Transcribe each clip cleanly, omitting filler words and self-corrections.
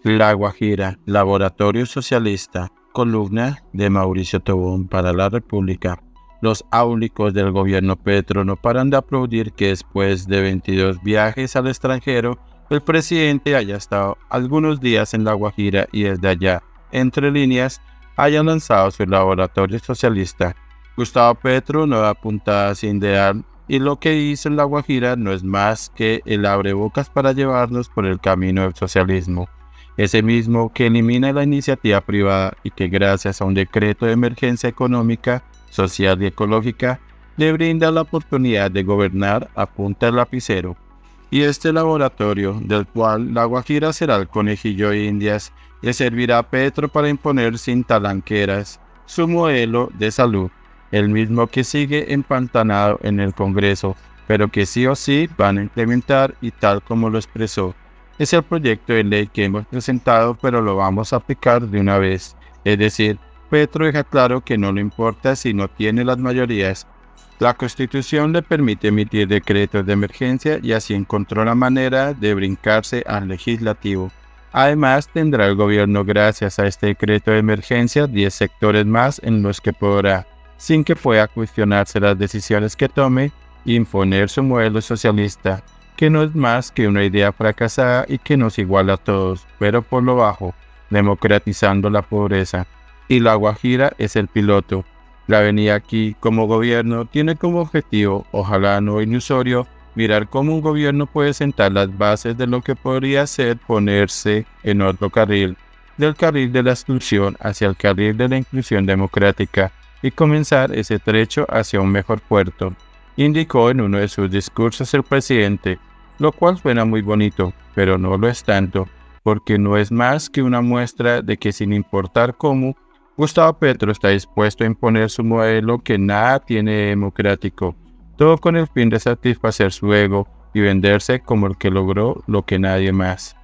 La Guajira, Laboratorio Socialista, columna de Mauricio Tobón para La República. Los áulicos del gobierno Petro no paran de aplaudir que después de 22 viajes al extranjero, el presidente haya estado algunos días en La Guajira y desde allá, entre líneas, haya lanzado su laboratorio socialista. Gustavo Petro no da puntada sin dejar y lo que hizo en La Guajira no es más que el abrebocas para llevarnos por el camino del socialismo. Ese mismo que elimina la iniciativa privada y que gracias a un decreto de emergencia económica, social y ecológica, le brinda la oportunidad de gobernar a punta de lapicero. Y este laboratorio, del cual La Guajira será el conejillo de Indias, le servirá a Petro para imponer sin talanqueras su modelo de salud, el mismo que sigue empantanado en el Congreso, pero que sí o sí van a implementar y tal como lo expresó. Es el proyecto de ley que hemos presentado, pero lo vamos a aplicar de una vez. Es decir, Petro deja claro que no le importa si no tiene las mayorías. La Constitución le permite emitir decretos de emergencia y así encontró la manera de brincarse al legislativo. Además, tendrá el gobierno gracias a este decreto de emergencia 10 sectores más en los que podrá, sin que pueda cuestionarse las decisiones que tome, imponer su modelo socialista, que no es más que una idea fracasada y que nos iguala a todos, pero por lo bajo, democratizando la pobreza. Y La Guajira es el piloto. La venida aquí como gobierno tiene como objetivo, ojalá no ilusorio, mirar cómo un gobierno puede sentar las bases de lo que podría ser ponerse en otro carril, del carril de la exclusión hacia el carril de la inclusión democrática y comenzar ese trecho hacia un mejor puerto, indicó en uno de sus discursos el presidente, lo cual suena muy bonito, pero no lo es tanto, porque no es más que una muestra de que sin importar cómo, Gustavo Petro está dispuesto a imponer su modelo que nada tiene de democrático, todo con el fin de satisfacer su ego y venderse como el que logró lo que nadie más.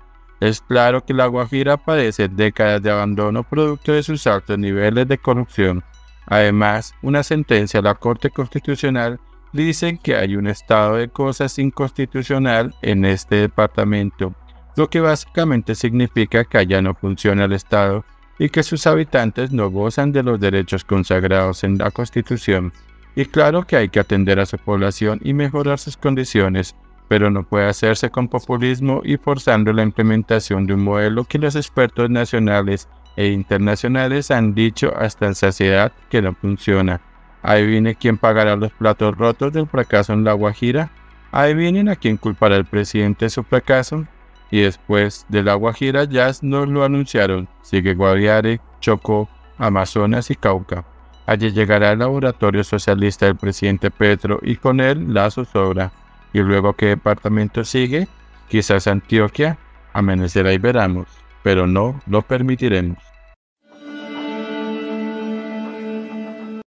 Es claro que La Guajira padece décadas de abandono producto de sus altos niveles de corrupción. Además, una sentencia de la Corte Constitucional dice que hay un estado de cosas inconstitucional en este departamento, lo que básicamente significa que allá no funciona el Estado y que sus habitantes no gozan de los derechos consagrados en la Constitución. Y claro que hay que atender a su población y mejorar sus condiciones, pero no puede hacerse con populismo y forzando la implementación de un modelo que los expertos nacionales e internacionales han dicho hasta en saciedad que no funciona. Adivine quién pagará los platos rotos del fracaso en La Guajira. Adivinen a quién culpará el presidente de su fracaso. Y después de La Guajira ya nos lo anunciaron, sigue Guaviare, Chocó, Amazonas y Cauca. Allí llegará el laboratorio socialista del presidente Petro y con él la zozobra. Y luego ¿qué departamento sigue? Quizás Antioquia. Amanecerá y veremos, pero no lo permitiremos.